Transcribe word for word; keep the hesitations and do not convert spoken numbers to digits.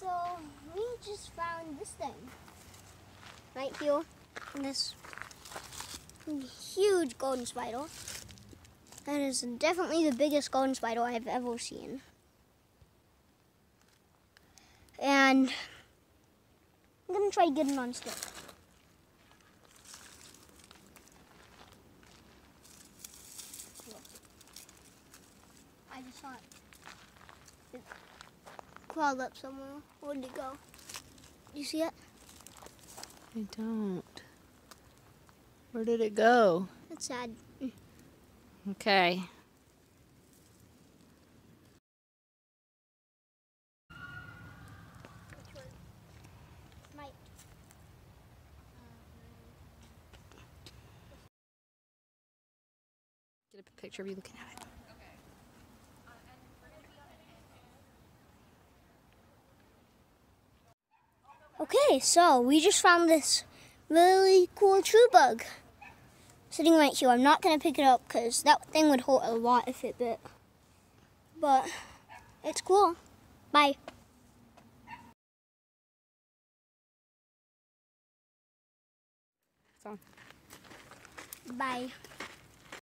So we just found this thing right here. This huge golden spider. That is definitely the biggest golden spider I've ever seen. And I'm gonna try getting on stick. I just saw it. It crawled up somewhere. Where did it go? Do you see it? I don't. Where did it go? That's sad. Okay. Which one? Mike. Get a picture of you looking at it. Okay, so we just found this really cool true bug sitting right here. I'm not going to pick it up because that thing would hurt a lot if it bit. But it's cool. Bye. It's on. Bye.